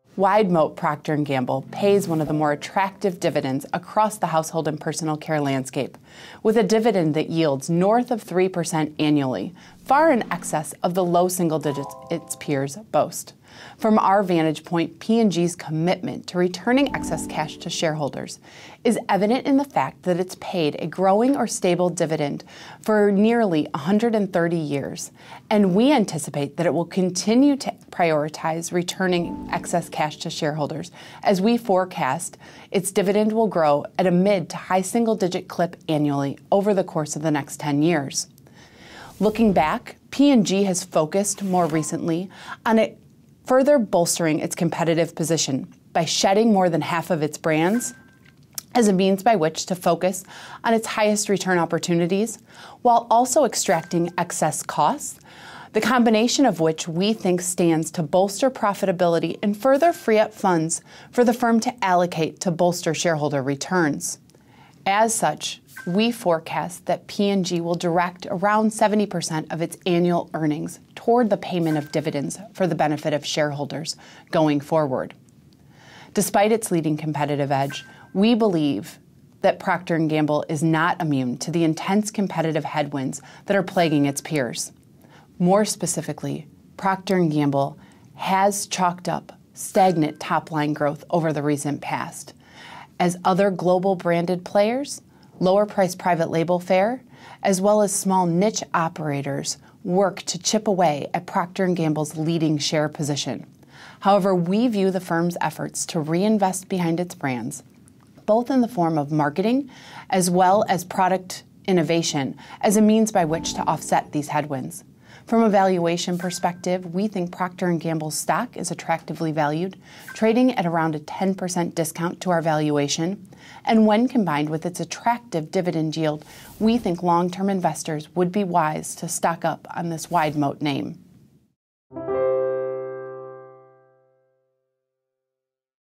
Wide-moat Procter Gamble pays one of the more attractive dividends across the household and personal care landscape, with a dividend that yields north of 3% annually, far in excess of the low single digits its peers boast. From our vantage point, P&G's commitment to returning excess cash to shareholders is evident in the fact that it's paid a growing or stable dividend for nearly 130 years, and we anticipate that it will continue to prioritize returning excess cash to shareholders as we forecast its dividend will grow at a mid to high single-digit clip annually over the course of the next 10 years. Looking back, P&G has focused more recently on further bolstering its competitive position by shedding more than half of its brands as a means by which to focus on its highest return opportunities, while also extracting excess costs, the combination of which we think stands to bolster profitability and further free up funds for the firm to allocate to bolster shareholder returns. As such, we forecast that P&G will direct around 70% of its annual earnings toward the payment of dividends for the benefit of shareholders going forward. Despite its leading competitive edge, we believe that Procter & Gamble is not immune to the intense competitive headwinds that are plaguing its peers. More specifically, Procter & Gamble has chalked up stagnant top-line growth over the recent past, as other global branded players, lower-priced private label fare, as well as small niche operators work to chip away at Procter & Gamble's leading share position. However, we view the firm's efforts to reinvest behind its brands, both in the form of marketing as well as product innovation, as a means by which to offset these headwinds. From a valuation perspective, we think Procter & Gamble's stock is attractively valued, trading at around a 10% discount to our valuation. And when combined with its attractive dividend yield, we think long-term investors would be wise to stock up on this wide-moat name.